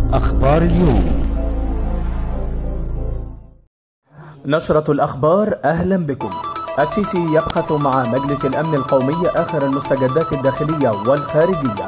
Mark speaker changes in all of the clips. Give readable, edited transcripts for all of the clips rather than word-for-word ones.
Speaker 1: أخبار اليوم.
Speaker 2: نشرة الأخبار، أهلا بكم. السيسي يبحث مع مجلس الأمن القومي آخر المستجدات الداخلية والخارجية.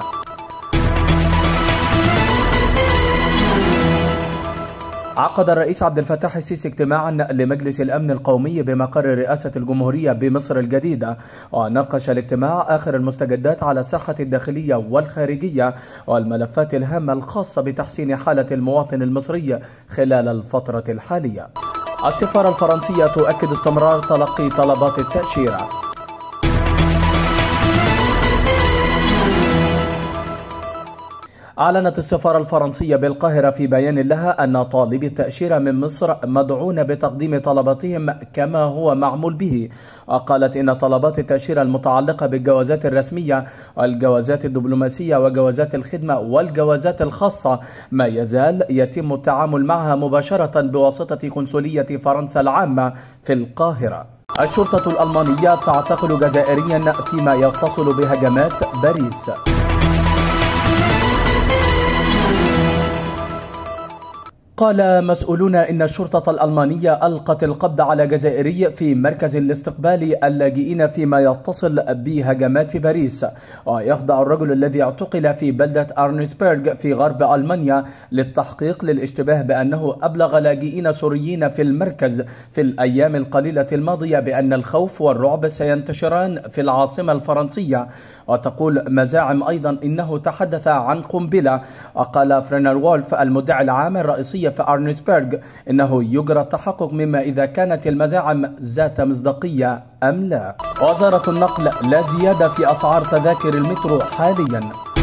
Speaker 2: عقد الرئيس عبد الفتاح السيسي اجتماعا لمجلس الأمن القومي بمقر رئاسة الجمهورية بمصر الجديدة، وناقش الاجتماع آخر المستجدات على الساحة الداخلية والخارجية والملفات الهامة الخاصة بتحسين حالة المواطن المصري خلال الفترة الحالية. السفارة الفرنسية تؤكد استمرار تلقي طلبات التأشيرة. أعلنت السفارة الفرنسية بالقاهرة في بيان لها أن طالبي التأشيرة من مصر مدعون بتقديم طلباتهم كما هو معمول به، وقالت إن طلبات التأشيرة المتعلقة بالجوازات الرسمية والجوازات الدبلوماسية وجوازات الخدمة والجوازات الخاصة ما يزال يتم التعامل معها مباشرة بواسطة قنصلية فرنسا العامة في القاهرة. الشرطة الألمانية تعتقل جزائريا فيما يتصل بهجمات باريس. قال مسؤولون إن الشرطة الألمانية ألقت القبض على جزائري في مركز الاستقبال اللاجئين فيما يتصل بهجمات باريس، ويخضع الرجل الذي اعتقل في بلدة أرنسبرغ في غرب ألمانيا للتحقيق للاشتباه بأنه أبلغ لاجئين سوريين في المركز في الأيام القليلة الماضية بأن الخوف والرعب سينتشران في العاصمة الفرنسية. وتقول مزاعم أيضا إنه تحدث عن قنبلة. وقال فرينر وولف المدعي العام الرئيسي في أرنسبرغ إنه يجرى التحقق مما إذا كانت المزاعم ذات مصداقية أم لا. وزارة النقل: لا زيادة في أسعار تذاكر المترو حاليا.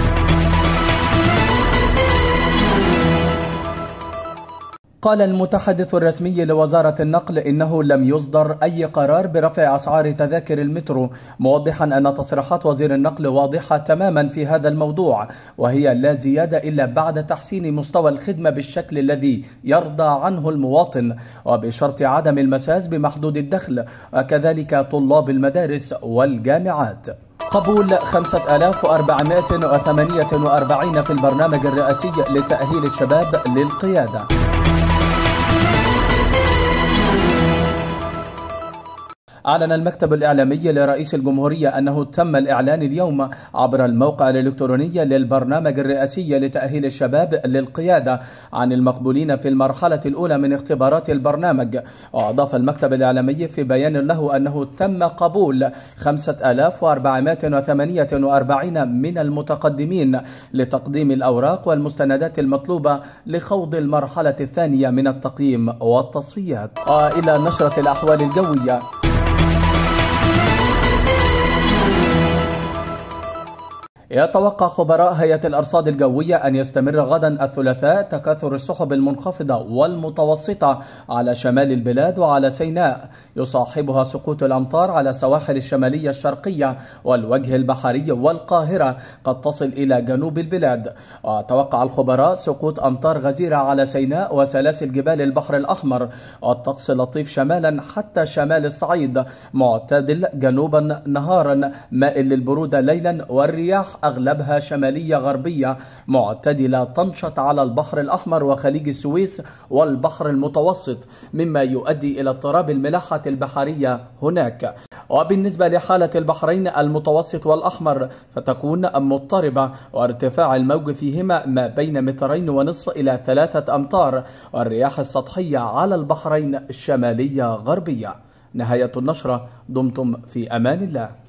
Speaker 2: قال المتحدث الرسمي لوزارة النقل إنه لم يصدر أي قرار برفع أسعار تذاكر المترو، موضحا أن تصريحات وزير النقل واضحة تماما في هذا الموضوع، وهي لا زيادة إلا بعد تحسين مستوى الخدمة بالشكل الذي يرضى عنه المواطن، وبشرط عدم المساس بمحدود الدخل، وكذلك طلاب المدارس والجامعات. قبول 5448 في البرنامج الرئاسي لتأهيل الشباب للقيادة. أعلن المكتب الإعلامي لرئيس الجمهورية أنه تم الإعلان اليوم عبر الموقع الإلكتروني للبرنامج الرئاسي لتأهيل الشباب للقيادة عن المقبولين في المرحلة الأولى من اختبارات البرنامج. وأضاف المكتب الإعلامي في بيان له أنه تم قبول 5448 من المتقدمين لتقديم الأوراق والمستندات المطلوبة لخوض المرحلة الثانية من التقييم والتصفيات. إلى نشرة الأحوال الجوية. يتوقع خبراء هيئة الأرصاد الجوية أن يستمر غدا الثلاثاء تكاثر السحب المنخفضة والمتوسطة على شمال البلاد وعلى سيناء، يصاحبها سقوط الأمطار على السواحل الشمالية الشرقية والوجه البحري والقاهرة قد تصل إلى جنوب البلاد. وتوقع الخبراء سقوط أمطار غزيرة على سيناء وسلاسل جبال البحر الأحمر، والطقس لطيف شمالا حتى شمال الصعيد، معتدل جنوبا نهارا، مائل للبرودة ليلا، والرياح أغلبها شمالية غربية معتدلة تنشط على البحر الأحمر وخليج السويس والبحر المتوسط، مما يؤدي إلى اضطراب الملاحة البحرية هناك. وبالنسبة لحالة البحرين المتوسط والأحمر فتكون مضطربة، وارتفاع الموج فيهما ما بين 2.5 إلى 3 أمتار، والرياح السطحية على البحرين الشمالية غربية. نهاية النشرة. دمتم في أمان الله.